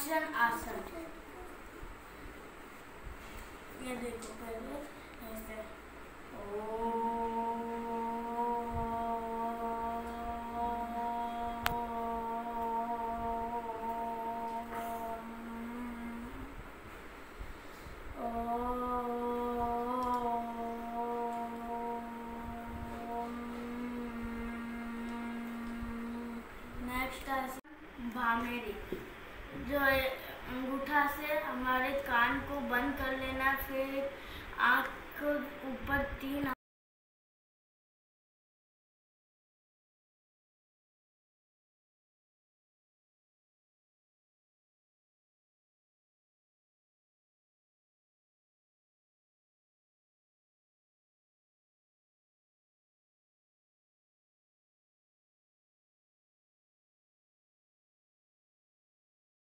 सुदर्शन आसन। ये देखो पहले ऐसे नेक्स्ट आसन भामेरी, जो अंगूठा से हमारे कान को बंद कर लेना, फिर आँख को ऊपर 3